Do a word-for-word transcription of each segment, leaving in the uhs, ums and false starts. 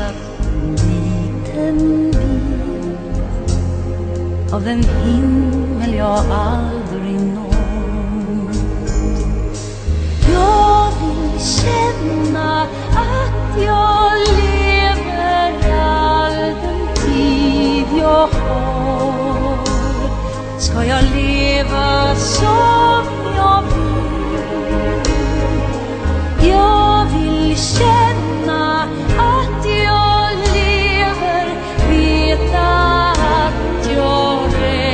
satt en liten bit av den himmel jag aldrig nått. Jag vill känna att jag lever all den tid jag har. Ska jag leva som jag vill? Jag vill känna att jag lever, veta att jag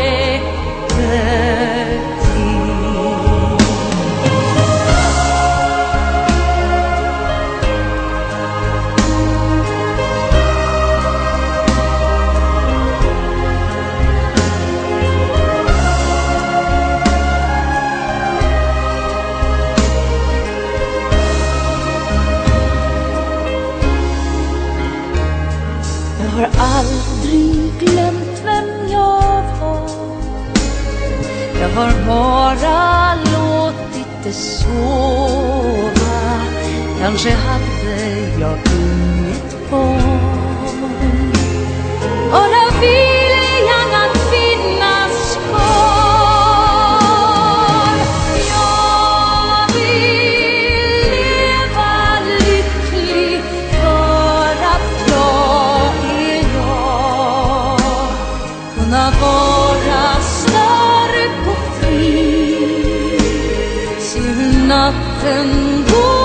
räcker till. Jag har aldrig glömt vem jag var. Jag har bara låtit det sova. Kanske hade jag inget barn, och där vill jag att finnas kvar. Jag vill leva lycklig för att jag är jag. Kunna vara stark och fri, se hur natten går.